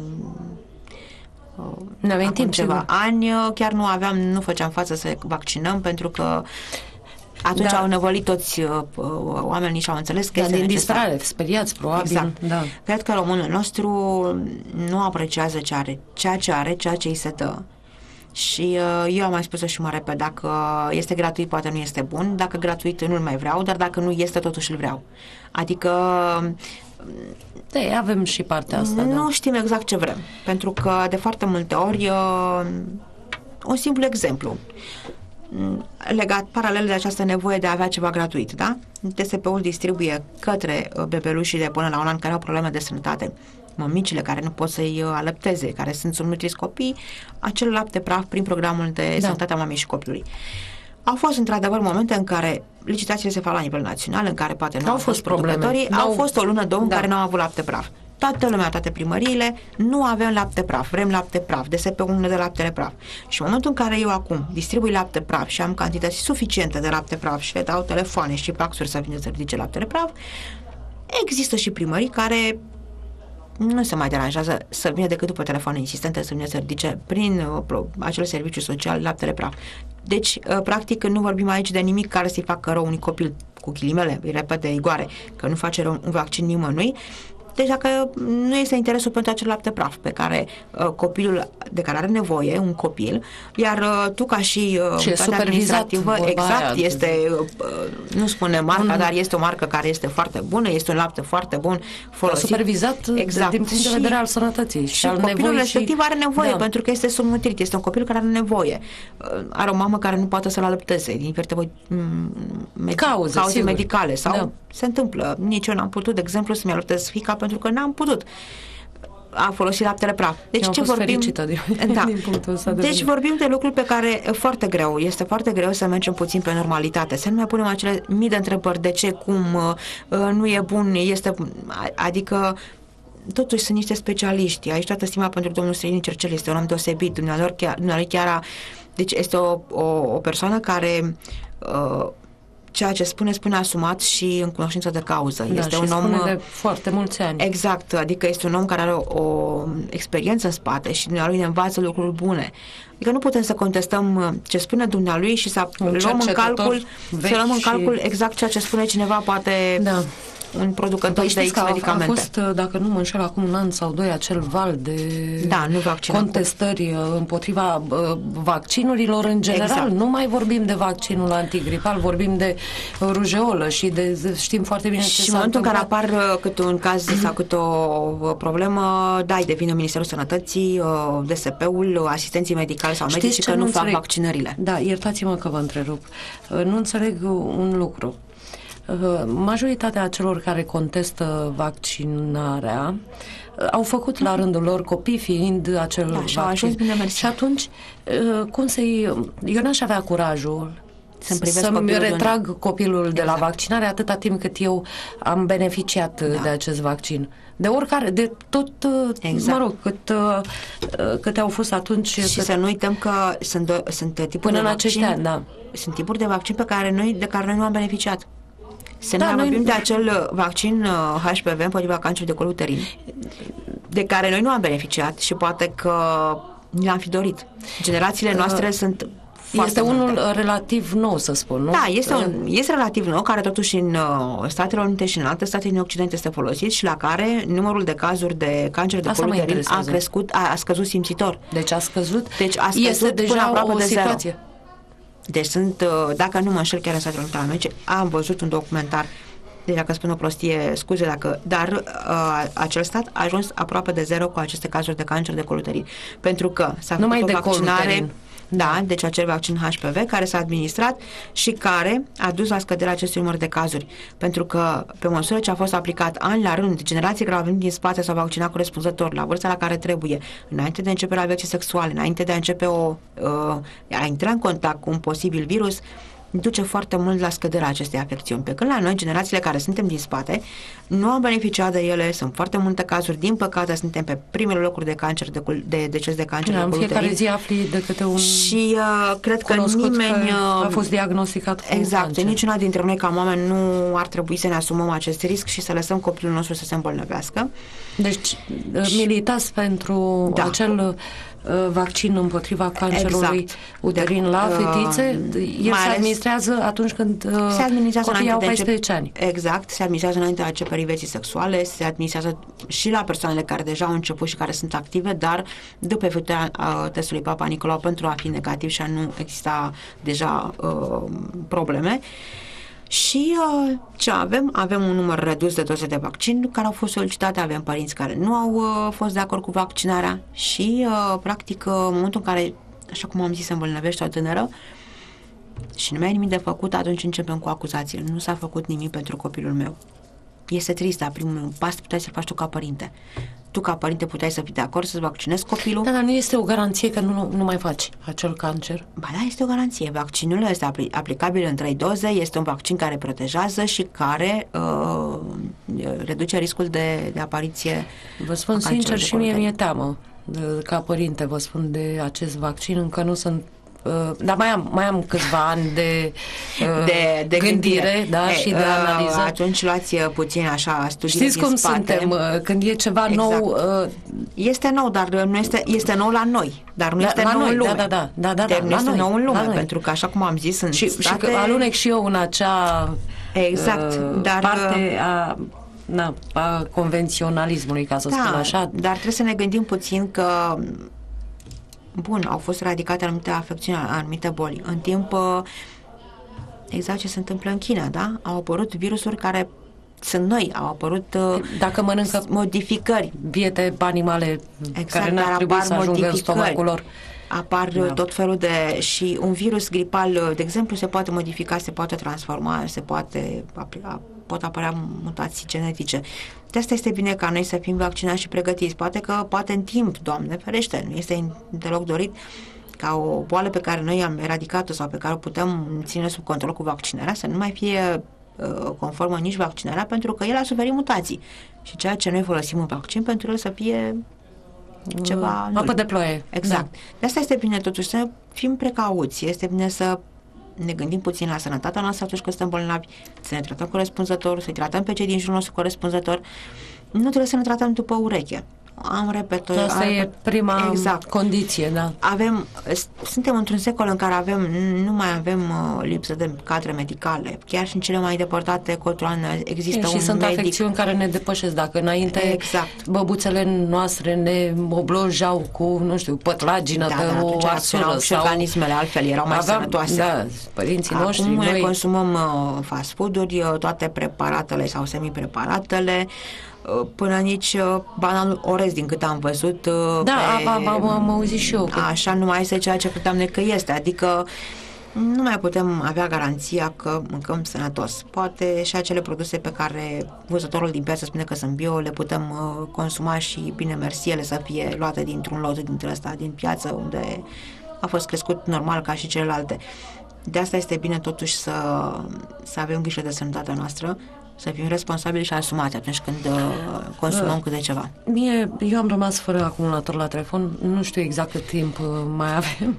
uh, ne avem timp ceva sigur. ani, chiar nu aveam, nu făceam față să vaccinăm, pentru că atunci da. au năvălit toți uh, oamenii și au înțeles că da, este din necesar. disperare, speriați, probabil. Exact. Da. Cred că românul nostru nu apreciază ce are, ceea ce are, ceea ce îi se dă. Și uh, eu am mai spus-o și mă repet, dacă este gratuit, poate nu este bun, dacă gratuit nu-l mai vreau, dar dacă nu este, totuși îl vreau. Adică... Da, avem și partea asta. Nu da. știm exact ce vrem, pentru că de foarte multe ori, uh, un simplu exemplu, legat paralel de această nevoie de a avea ceva gratuit, da? T S P-ul distribuie către bebelușii de până la un an care au probleme de sănătate, mămicile care nu pot să-i alăpteze, care sunt subnutriți copii, acel lapte praf prin programul de da. sănătate a mamei și copilului. Au fost într-adevăr momente în care licitațiile se fac la nivel național, în care poate nu au fost probleme. Au fost o lună, două în da. care nu au avut lapte praf. Toată lumea, toate primăriile, nu avem lapte praf, vrem lapte praf, D S P-ul nu de laptele praf. Și în momentul în care eu acum distribui lapte praf și am cantități suficiente de lapte praf și le dau telefoane și faxuri să vină să ridice laptele praf, există și primării care nu se mai deranjează să vină decât după telefoane insistente să vină să ridice prin uh, acel serviciu social laptele praf. Deci, uh, practic, nu vorbim aici de nimic care să-i facă rău unui copil cu ghilimele, îi repet de igoare, că nu face rău un vaccin nimănui. Deci dacă nu este interesul pentru acel lapte praf pe care uh, copilul, de care are nevoie, un copil, iar uh, tu ca și uh, administrativă, exact, aia. este, uh, nu spune marca, mm. dar este o marcă care este foarte bună, este un lapte foarte bun folosit. Supervizat exact. din punct de vedere al sănătății și, și al copilul respectiv și... are nevoie, da. pentru că este subnutrit, este un copil care are nevoie. Uh, are o mamă care nu poate să-l alăpteze din diferite med- cauze, cauze medicale sau da. se întâmplă. Nici eu n-am putut, de exemplu, să-mi alăptez fiica pentru că n-am putut. A folosit laptele praf. Deci ce vorbim? Din, da. din punctul ăsta de deci vedere. vorbim de lucruri pe care e foarte greu. Este foarte greu să mergem puțin pe normalitate. Să nu mai punem acele mii de întrebări. De ce, cum, nu e bun, este... Adică totuși sunt niște specialiști. Aici toată stima pentru domnul Străini Cercel, este un om deosebit. Dumnealor chiar, dumnealor chiar a, deci este o, o, o persoană care... Uh, ceea ce spune, spune asumat și în cunoștință de cauză. Da, este și un om de foarte mulți ani. Exact, adică este un om care are o, o experiență în spate și dumnealui ne învață lucruri bune. Adică nu putem să contestăm ce spune dumnealui și să un luăm în calcul, să luăm în calcul și... exact ceea ce spune cineva, poate da. un producător de X medicamente. A fost, dacă nu mă înșel, acum un an sau doi, acel val de da, nu contestări împotriva vaccinurilor în general. Exact. Nu mai vorbim de vaccinul antigripal, vorbim de rujeolă și de, știm foarte bine ce și s-a în momentul în care întâmplat. apar câte un caz sau câte o problemă, da, devine Ministerul Sănătății, D S P-ul, asistenții medicali sau medici că nu fac vaccinările. Da, iertați-mă că vă întrerup. Nu înțeleg un lucru. Majoritatea celor care contestă vaccinarea au făcut la rândul lor, copii fiind acel da, vaccin. Și atunci, cum să-i... Eu n-aș avea curajul să-mi, să-mi retrag un... copilul exact. de la vaccinare atâta timp cât eu am beneficiat da. de acest vaccin. De oricare, de tot, exact. mă rog, cât, câte au fost atunci. Și cât... să nu uităm că sunt, do- sunt tipuri Până de în vaccin, acești ani, da. Sunt tipuri de vaccin pe care noi, de care noi nu am beneficiat. Să da, ne noi... vorbim de acel vaccin H P V împotriva cancerului de col uterin, de care noi nu am beneficiat și poate că ne-am fi dorit. Generațiile noastre uh, sunt Este multe. unul relativ nou, să spun, nu? Da, este, un, este relativ nou, care totuși în uh, Statele Unite și în alte state din Occident este folosit și la care numărul de cazuri de cancer de col uterin a crescut, a, a scăzut simțitor. Deci a scăzut? Deci a scăzut este deja până aproape o de situație. zero. Deci sunt, dacă nu mă înșel, chiar în Statele Unite ale Americii, am văzut un documentar, deci dacă spun o prostie, scuze dacă, dar uh, acel stat a ajuns aproape de zero cu aceste cazuri de cancer de col uterin. Pentru că s-a făcut o vaccinare, da, deci acel vaccin H P V care s-a administrat și care a dus la scăderea acestui număr de cazuri. Pentru că pe măsură ce a fost aplicat ani la rând, generații care au venit din spate s-au vaccinat corespunzător la vârsta la care trebuie, înainte de începerea vieții sexuale, înainte de a începe o, uh, a intra în contact cu un posibil virus, duce foarte mult la scăderea acestei afecțiuni. Pe când la noi, generațiile care suntem din spate, nu am beneficiat de ele, sunt foarte multe cazuri, din păcate suntem pe primele locuri de cancer, de, de deces de cancer. Da, în fiecare zi afli de câte un și uh, cred că nimeni că a fost diagnosticat cu exact, cancer. Niciuna dintre noi ca oameni nu ar trebui să ne asumăm acest risc și să lăsăm copilul nostru să se îmbolnăvească. Deci militați pentru da. acel vaccin împotriva cancerului exact. uterin la fetițe, el se administrează atunci când se administrează copiii au paisprezece ani. Exact, se administrează înainte de începerii vieții sexuale, se administrează și la persoanele care deja au început și care sunt active, dar după efectuarea testului Papa Nicolau pentru a fi negativ și a nu exista deja uh, probleme. Și uh, ce avem? Avem un număr redus de doze de vaccin care au fost solicitate, avem părinți care nu au uh, fost de acord cu vaccinarea și, uh, practic, uh, în momentul în care, așa cum am zis, se îmbolnăvește o tânără și nu mai e nimic de făcut, atunci începem cu acuzațiile. Nu s-a făcut nimic pentru copilul meu. Este trist, dar primul pas puteai să-l faci tu ca părinte. tu ca părinte puteai să fii de acord să-ți vaccinezi copilul. Da, dar nu este o garanție că nu, nu mai faci acel cancer? Ba da, este o garanție. Vaccinul este aplicabil în trei doze, este un vaccin care protejează și care uh, reduce riscul de, de apariție. Vă spun sincer, și mie mi-e teamă, ca părinte, vă spun, de acest vaccin. Încă nu sunt Uh, dar mai am, mai am câțiva ani de, uh, de, de gândire, gândire. Da, Ei, și de uh, analiză. Atunci luați puțin așa studii. Știți cum spate. suntem, uh, când e ceva exact. nou... Uh, este nou, dar nu este, este nou la noi, dar nu da, este la nou noi, în lume. Da, da, da, da, da, nu la este noi, nou în lume, la pentru că, așa cum am zis, în și, state... și că alunec și eu în acea exact, uh, dar, parte a... Na, a convenționalismului, ca să da, spun așa. Dar trebuie să ne gândim puțin că, bun, au fost eradicate anumite afecțiuni, anumite boli. În timp, exact ce se întâmplă în China, da? Au apărut virusuri care sunt noi, au apărut dacă mănâncă modificări. Biete animale exact, care n-ar trebui să ajungă în stomacul lor. Apar da. tot felul de... și un virus gripal, de exemplu, se poate modifica, se poate transforma, se poate... pot apărea mutații genetice. De asta este bine ca noi să fim vaccinați și pregătiți. Poate că, poate în timp, Doamne ferește, nu este deloc dorit ca o boală pe care noi am eradicat-o sau pe care o putem ține sub control cu vaccinarea să nu mai fie uh, conformă nici vaccinarea, pentru că el a suferit mutații. Și ceea ce noi folosim în vaccin, pentru el să fie ceva... Uh, apă de ploaie. Exact. Da. De asta este bine totuși să fim precauți. Este bine să ne gândim puțin la sănătatea noastră atunci când suntem bolnavi, să ne tratăm corespunzător, să-i tratăm pe cei din jurul nostru corespunzător. Nu trebuie să ne tratăm după ureche. Am repet, asta am, e prima exact. condiție, da. Avem, suntem într-un secol în care avem, nu mai avem uh, lipsă de cadre medicale. Chiar și în cele mai depărtate cotroane există e, un și sunt medic. afecțiuni care ne depășesc. Dacă înainte exact. băbuțele noastre ne oblojau cu, nu știu, pătlagină, da, pe da, o arsură. Și organismele altfel erau mai aveam, sănătoase. Da, părinții Acum noștri, noi... noi... consumăm uh, fast food-uri, uh, toate preparatele sau semipreparatele, până nici bananul orez, din cât am văzut. Da, pe, am, am, am auzit și eu. Că... Așa nu mai este ceea ce credeam noi că este, adică nu mai putem avea garanția că mâncăm sănătos. Poate și acele produse pe care vânzătorul din piață spune că sunt bio, le putem uh, consuma și, bine mersi, ele să fie luate dintr-un lot dintre ăsta, din piață, unde a fost crescut normal ca și celelalte. De asta este bine totuși să, să avem grijă de sănătatea noastră, să fim responsabili și asumați atunci când uh, consumăm câte ceva. Mie, eu am rămas fără acumulator la telefon, nu știu exact cât timp uh, mai avem.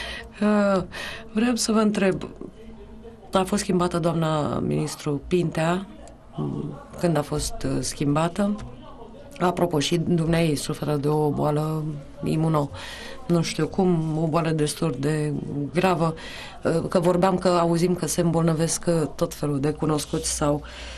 Uh, vreau să vă întreb, a fost schimbată doamna ministru Pintea, când a fost uh, schimbată? Apropo, și dumneai suferă de o boală imuno, nu știu cum, o boală destul de gravă, uh, că vorbeam că auzim că se îmbolnăvesc tot felul de cunoscuți sau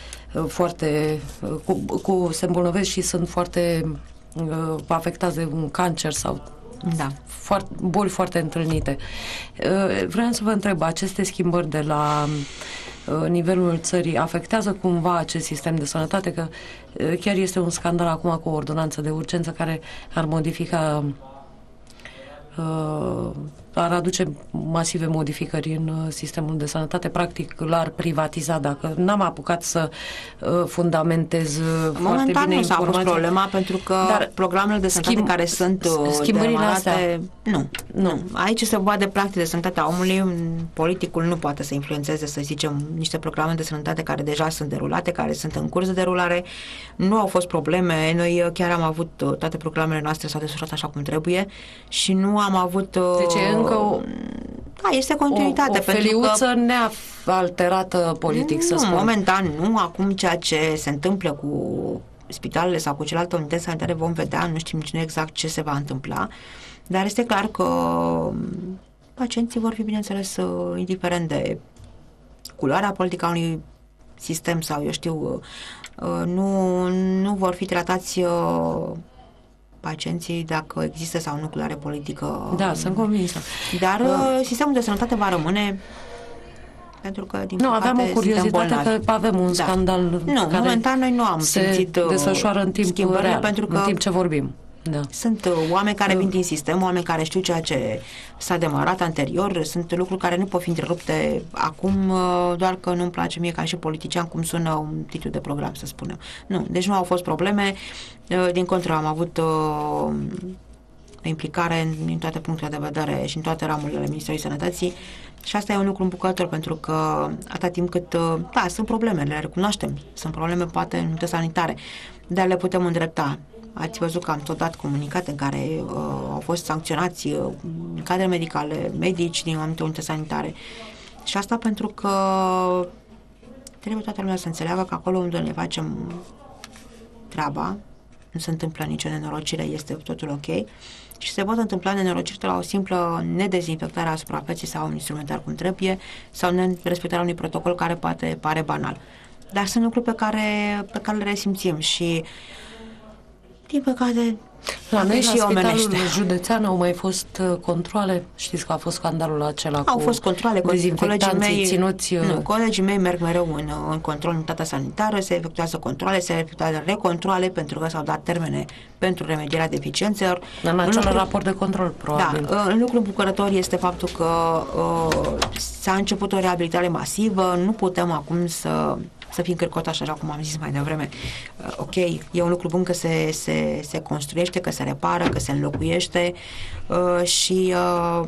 foarte, cu, cu, se îmbolnăvesc și sunt foarte uh, afectați de un cancer sau da. foarte, boli foarte întâlnite. Uh, vreau să vă întreb, aceste schimbări de la uh, nivelul țării afectează cumva acest sistem de sănătate? Că uh, chiar este un scandal acum cu o ordonanță de urgență care ar modifica uh, ar aduce masive modificări în sistemul de sănătate, practic l-ar privatiza. Dacă n-am apucat să uh, fundamentez uh, foarte bine nu s-a informația. pus problema, pentru că dar programele de sănătate schimb, care sunt schimbările astea, nu, nu. Aici se vorba de practic de sănătatea omului. Politicul nu poate să influențeze, să zicem, niște programe de sănătate care deja sunt derulate, care sunt în curs de derulare. Nu au fost probleme. Noi chiar am avut, toate programele noastre s-au desfășurat așa cum trebuie și nu am avut... Deci încă o, da, este continuitate. O, o feliuță că, nealterată politic, nu, să spun. Momentan nu. Acum ceea ce se întâmplă cu spitalele sau cu celelalte unități sanitare vom vedea, nu știm nici nu exact ce se va întâmpla, dar este clar că pacienții vor fi, bineînțeles, indiferent de culoarea politică a unui sistem sau, eu știu, nu, nu vor fi tratați pacienții dacă există sau nu culoare politică. Da, sunt convinsă. Dar uh, sistemul de sănătate va rămâne, pentru că, din nu, aveam o curiozitate că avem un da. scandal nu, care momentan noi nu am se simțit desfășoară în timp real, pentru că în timp ce vorbim. Da. Sunt uh, oameni care vin din sistem, oameni care știu ceea ce s-a demarat anterior, sunt lucruri care nu pot fi întrerupte acum, uh, doar că nu-mi place mie ca și politician cum sună un titlu de program, să spunem. Nu, deci nu au fost probleme, uh, din contră am avut uh, implicare în, în toate punctele de vedere și în toate ramurile Ministerului Sănătății și asta e un lucru îmbucător pentru că atâta timp cât, uh, da, sunt probleme, le recunoaștem, sunt probleme poate în multe sanitare, dar le putem îndrepta. Ați văzut că am tot dat comunicate în care uh, au fost sancționați uh, cadre medicale, medici din anumite unități sanitare. Și asta pentru că trebuie toată lumea să înțeleagă că acolo unde ne facem treaba, nu se întâmplă nicio nenorocire, este totul ok și se pot întâmpla nenorociri la o simplă nedezinfectare a suprafeței sau un instrumentar cum trebuie sau nerespectarea unui protocol care poate pare banal. Dar sunt lucruri pe care, pe care le resimțim și din păcate, la noi, și la spitalul omenește. județean, au mai fost uh, controale? Știți că a fost scandalul acela Au cu fost controale, dezinfectanții colegii mei, ținuți... Uh... Nu, colegii mei merg mereu în, în control în unitatea sanitară, se efectuează controale, se efectuează recontroale pentru că s-au dat termene pentru remedierea deficiențelor. În acel lucru, raport de control, probabil. Da, un lucru bucurător este faptul că uh, s-a început o reabilitare masivă, nu putem acum să... să fim cârcotași, așa cum am zis mai devreme. Uh, ok, e un lucru bun că se, se, se construiește, că se repară, că se înlocuiește uh, și uh,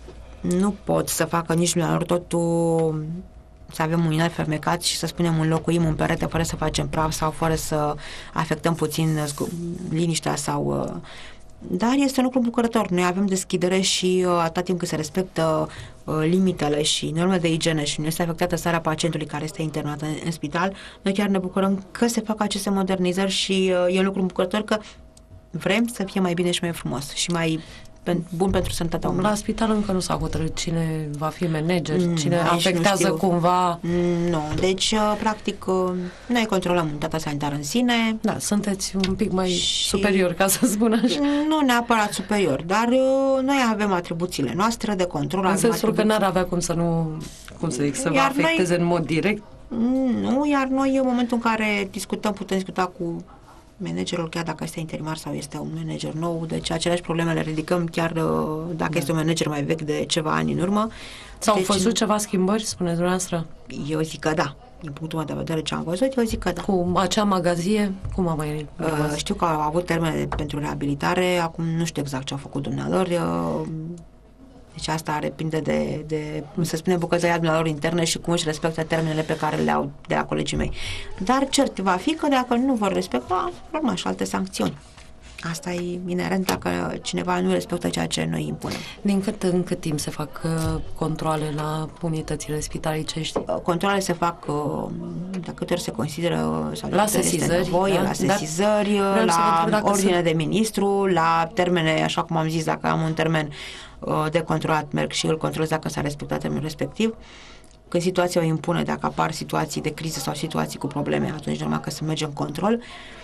nu pot să facă nici lor totul să avem un inel fermecat și să spunem înlocuim un perete fără să facem praf sau fără să afectăm puțin liniștea sau... Uh, dar este un lucru bucurător. Noi avem deschidere și uh, atâta timp cât se respectă uh, limitele și normele de igienă și nu este afectată starea pacientului care este internat în, în spital, noi chiar ne bucurăm că se fac aceste modernizări și uh, e un lucru bucurător că vrem să fie mai bine și mai frumos și mai pen, bun pentru sănătatea omului. La spital încă nu s-a hotărât cine va fi manager, mm, cine Aici afectează cumva... Mm, nu, deci uh, practic uh, noi controlăm unitatea sanitară în sine. Da, sunteți un pic mai și... superior, ca să spun așa. Nu neapărat superior, dar uh, noi avem atribuțiile noastre de control. În sensul atribuții... că n-ar avea cum să nu, cum să zic, să vă Iar afecteze noi... în mod direct. Nu, iar noi în momentul în care discutăm, putem discuta cu managerul, chiar dacă este interimar sau este un manager nou, deci aceleași probleme le ridicăm chiar dacă da. este un manager mai vechi de ceva ani în urmă. S-au deci, văzut ceva schimbări, spuneți dumneavoastră? Eu zic că da. Din punctul meu de vedere ce am văzut, eu zic că da. Cu acea magazie, cum a mai... Uh, știu că au avut termene pentru reabilitare, acum nu știu exact ce au făcut dumnealor. Uh, deci asta depinde de, de să spunem, bucătăria dumnealor interne și cum își respectă termenele pe care le au de la colegii mei. Dar cert va fi că dacă nu vor respecta, urmă și alte sancțiuni. Asta e inerent dacă cineva nu respectă ceea ce noi impunem. Din cât în cât timp se fac uh, controale la unitățile spitalicești? Uh, controale se fac uh, de câte ori se consideră sau la sesizări, nevoie, da? la sesizări, la ordine de ministru, la termene, așa cum am zis, dacă am un termen uh, de controlat, merg și îl controlez dacă s-a respectat termenul respectiv. Când situația o impune, dacă apar situații de criză sau situații cu probleme, atunci normal că să mergem control.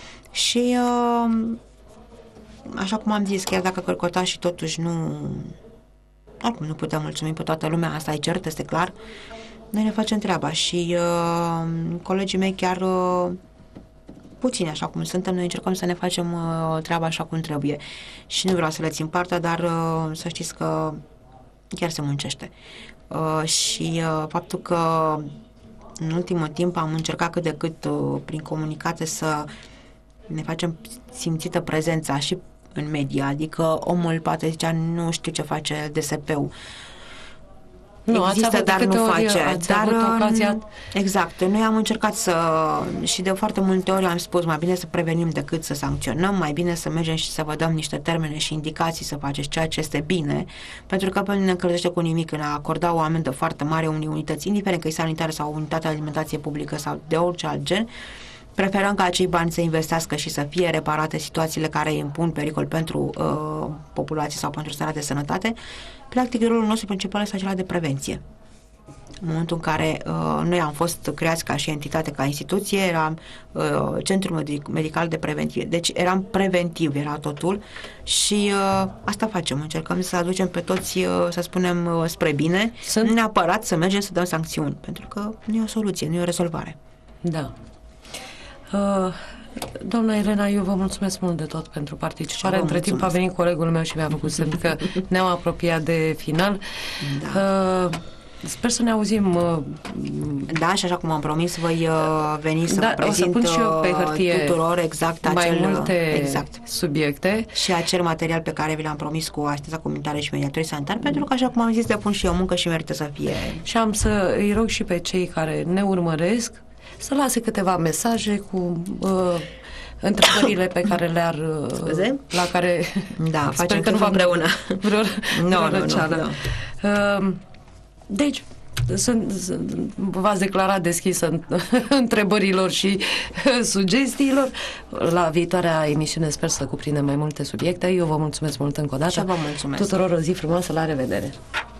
Și uh, așa cum am zis, chiar dacă călcota și totuși nu oricum nu putem mulțumi pe toată lumea, asta e cert, este clar, noi ne facem treaba și uh, colegii mei chiar uh, puțini așa cum suntem, noi încercăm să ne facem uh, treaba așa cum trebuie și nu vreau să le țin partea, dar uh, să știți că chiar se muncește uh, și uh, faptul că în ultimul timp am încercat cât de cât uh, prin comunicate să ne facem simțită prezența și în media, adică omul poate zicea nu știu ce face D S P-ul. Nu, există, dar nu face. Dar, ocazia... Exact. Noi am încercat să, și de foarte multe ori am spus, mai bine să prevenim decât să sancționăm, mai bine să mergem și să vă dăm niște termene și indicații să faceți ceea ce este bine, pentru că pe noi ne încălzește cu nimic în a acorda o amendă foarte mare unei unități, indiferent că e sanitară sau unitate de alimentație publică sau de orice alt gen. Preferăm ca acei bani să investească și să fie reparate situațiile care impun pericol pentru uh, populație sau pentru starea de sănătate. Practic, rolul nostru principal este acela de prevenție. În momentul în care uh, noi am fost creați ca și entitate, ca instituție, eram uh, Centrul Medic- Medical de Prevenție. Deci eram preventiv, era totul și uh, asta facem. Încercăm să aducem pe toți, uh, să spunem, uh, spre bine. Sunt... Nu neapărat să mergem să dăm sancțiuni, pentru că nu e o soluție, nu e o rezolvare. Da. Uh, Doamna Elena, eu vă mulțumesc mult de tot pentru participare. Vă Între mulțumesc. timp a venit colegul meu și mi-a făcut semn că ne-am apropiat de final. Da. Uh, sper să ne auzim. Uh, Da, și așa cum am promis, voi uh, veni să da, vă o să prezint pun și eu pe uh, hârtie tuturor exact mai acel, multe exact. subiecte. Și acel material pe care vi l-am promis cu asistența comunitară și mediatorii sanitari, pentru că, așa cum am zis, depun și eu muncă și merită să fie. Și am să îi rog și pe cei care ne urmăresc să lase câteva mesaje cu uh, întrebările pe care le-ar... Uh, Scuze? la care... Da, sper facem că nu tot v-am împreună. Vreo, Nu, vreo nu, nu, răceală. nu. Uh, deci, sunt, sunt, v-ați declarat deschisă întrebărilor și sugestiilor. La viitoarea emisiune sper să cuprindem mai multe subiecte. Eu vă mulțumesc mult încă o dată. Și vă mulțumesc. Tuturor o zi frumoasă, la revedere!